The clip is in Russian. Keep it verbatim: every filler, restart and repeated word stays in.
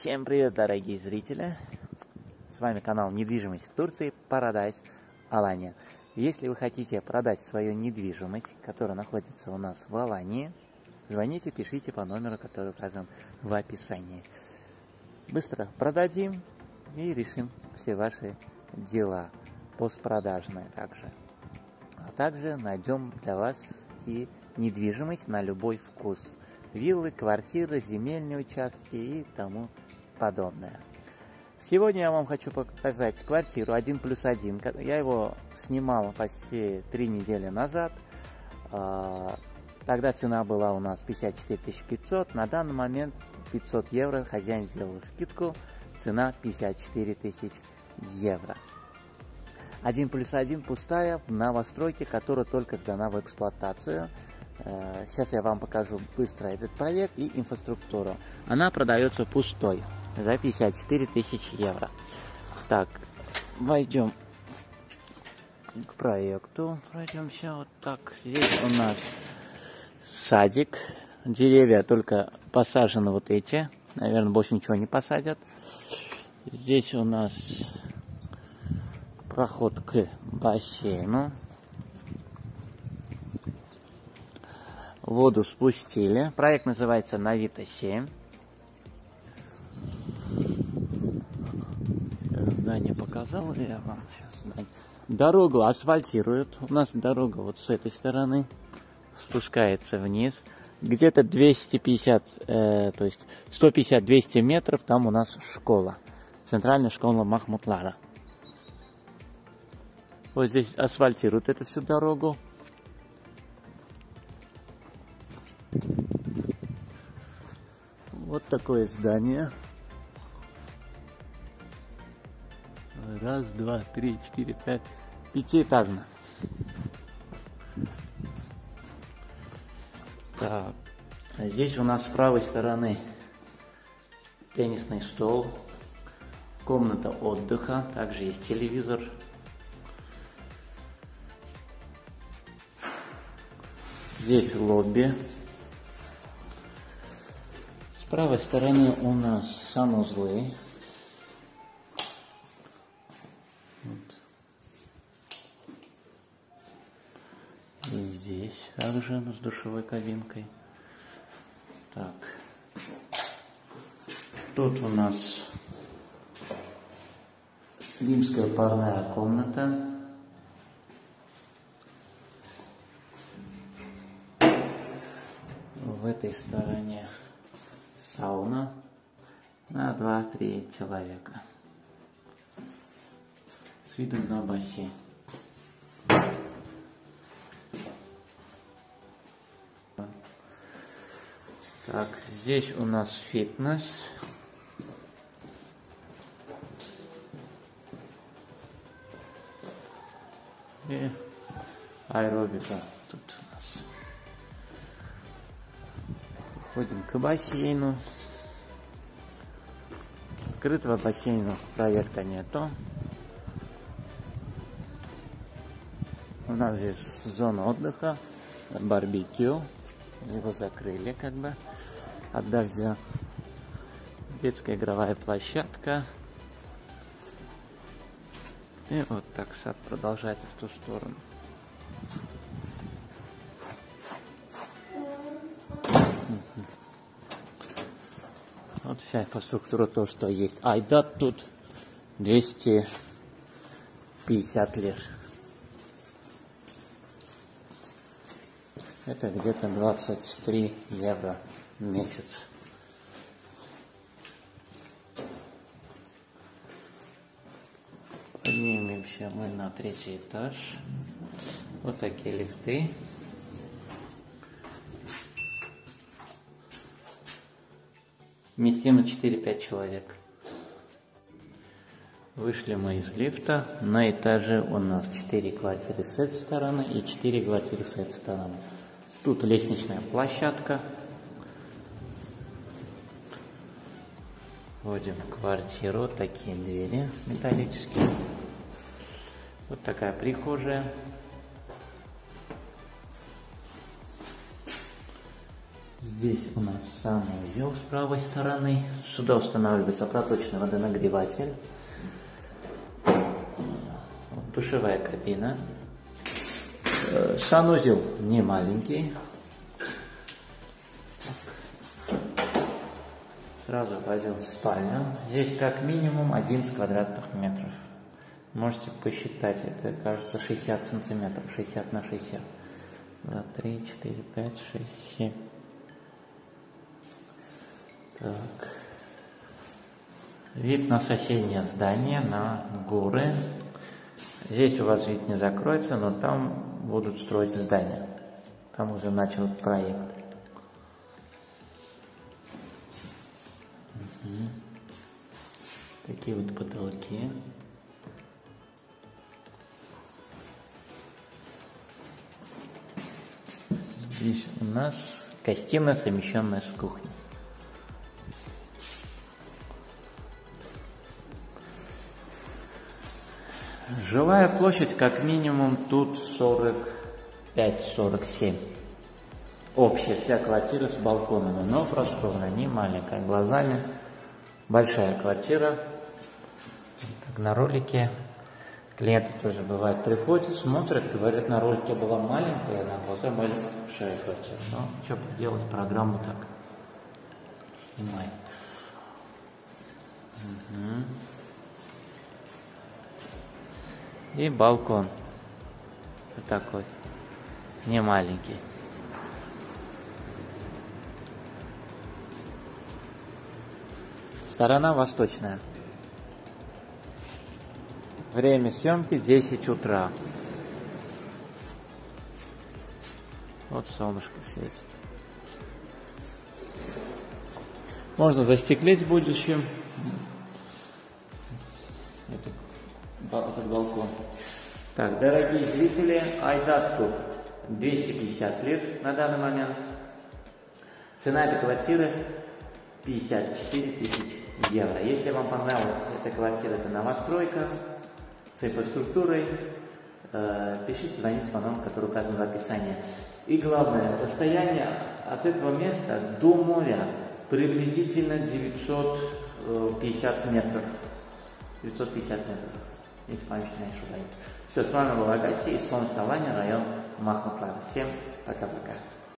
Всем привет, дорогие зрители! С вами канал «Недвижимость в Турции» Paradise Alanya. Если вы хотите продать свою недвижимость, которая находится у нас в Алании, звоните, пишите по номеру, который указан в описании. Быстро продадим и решим все ваши дела, постпродажные также. А также найдем для вас и недвижимость на любой вкус. Виллы, квартиры, земельные участки и тому подобное. Сегодня я вам хочу показать квартиру один плюс один. Я его снимал почти три недели назад. Тогда цена была у нас пятьдесят четыре тысячи пятьсот. На данный момент пятьсот евро. Хозяин сделал скидку. Цена пятьдесят четыре тысячи евро. один плюс один пустая в новостройке, которая только сдана в эксплуатацию. Сейчас я вам покажу быстро этот проект и инфраструктуру. Она продается пустой за пятьдесят четыре тысячи евро. Так, войдем к проекту. Пройдемся вот так. Здесь у нас садик. Деревья только посажены вот эти. Наверное, больше ничего не посадят. Здесь у нас проход к бассейну. Воду спустили. Проект называется Навита семь. Здание показал, я вам сейчас здание. Дорогу асфальтируют. У нас дорога вот с этой стороны спускается вниз. Где-то двести пятьдесят, э, то есть сто пятьдесят — двести метров, там у нас школа. Центральная школа Махмутлара. Вот здесь асфальтируют эту всю дорогу. Вот такое здание. Раз, два, три, четыре, пять. Пятиэтажно. Так. А здесь у нас с правой стороны теннисный стол. Комната отдыха. Также есть телевизор. Здесь лобби. С правой стороны у нас санузлы. Вот. И здесь также с душевой кабинкой. Так. Тут у нас римская парная комната. В этой стороне сауна на два-три человека с видом на бассейн. Так, здесь у нас фитнес. И аэробика тут у нас. Ходим к бассейну. Открытого бассейна проекта нету. У нас здесь зона отдыха, барбекю. Его закрыли как бы от дождя. Детская игровая площадка. И вот так сад продолжается в ту сторону. Вот вся инфраструктура, то, что есть. Айдат тут двести пятьдесят лир. Это где-то двадцать три евро в месяц. Поднимемся мы на третий этаж. Вот такие лифты. Вместимо четыре-пять человек. Вышли мы из лифта. На этаже у нас четыре квартиры с этой стороны и четыре квартиры с этой стороны. Тут лестничная площадка. Входим в квартиру. Такие двери металлические. Вот такая прихожая. Здесь у нас санузел с правой стороны. Сюда устанавливается проточный водонагреватель. Душевая кабина. Санузел не маленький. Сразу пойдем в спальню. Здесь как минимум одиннадцать квадратных метров. Можете посчитать, это кажется шестьдесят сантиметров, шестьдесят на шестьдесят. два, три, четыре, пять, шесть, семь. Так. Вид на соседнее здание, на горы. Здесь у вас вид не закроется, но там будут строить здание. Там уже начал проект. Угу. Такие вот потолки. Здесь у нас гостиная, совмещенная с кухней. Жилая площадь как минимум тут сорок пять — сорок семь. Общая вся квартира с балконами, но просторная, не маленькая. Глазами большая квартира. Так, на ролике клиенты тоже бывают приходят, смотрят, говорят, на ролике была маленькая, на глаза была большая квартира. Но что поделать, программу так снимаем. Угу. И балкон. Вот такой. Не маленький. Сторона восточная. Время съемки десять утра. Вот солнышко светит. Можно застеклить в будущем этот балкон. Так, дорогие зрители, Айдату двести пятьдесят лет на данный момент. Цена этой квартиры пятьдесят четыре тысячи евро. Если вам понравилась эта квартира, это новостройка с инфраструктурой, э, пишите, звоните по номеру, который указан в описании. И главное, расстояние от этого места до моря приблизительно девятьсот пятьдесят метров. девятьсот пятьдесят метров. Если память не ошибаюсь. Все, с вами был Агаси из солнечной Алании, район Махмутлар. Всем пока-пока.